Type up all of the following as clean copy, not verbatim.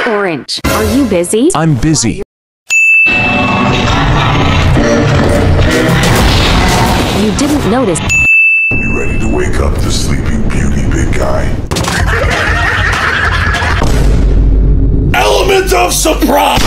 Orange, are you busy? I'm busy. You didn't notice. You ready to wake up the sleeping beauty, big guy? Element of surprise!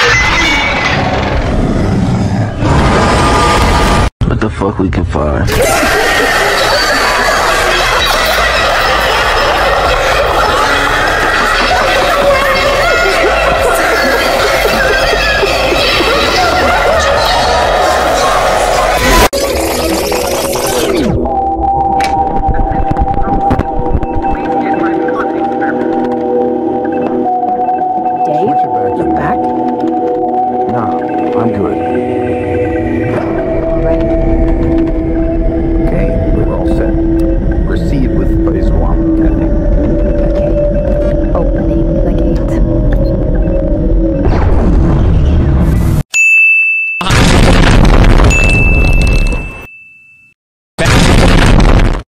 What the fuck we can find?